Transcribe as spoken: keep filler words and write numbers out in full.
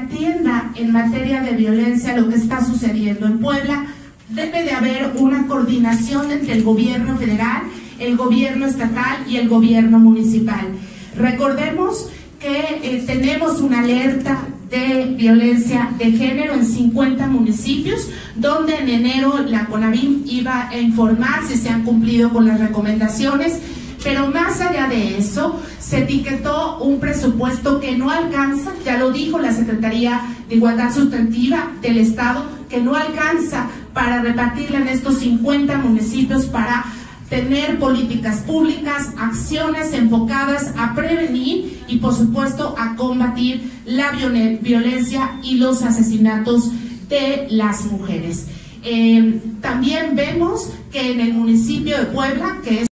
atienda en materia de violencia lo que está sucediendo en Puebla, debe de haber una coordinación entre el gobierno federal, el gobierno estatal y el gobierno municipal. Recordemos que eh, tenemos una alerta de violencia de género en cincuenta municipios, donde en enero la CONAVIM iba a informar si se han cumplido con las recomendaciones, pero más allá de eso, se etiquetó un presupuesto que no alcanza, ya lo dijo la Secretaría de Igualdad Sustantiva del Estado, que no alcanza para repartirla en estos cincuenta municipios para tener políticas públicas, acciones enfocadas a prevenir y por supuesto a combatir la violencia y los asesinatos de las mujeres. Eh, también vemos que en el municipio de Puebla, que es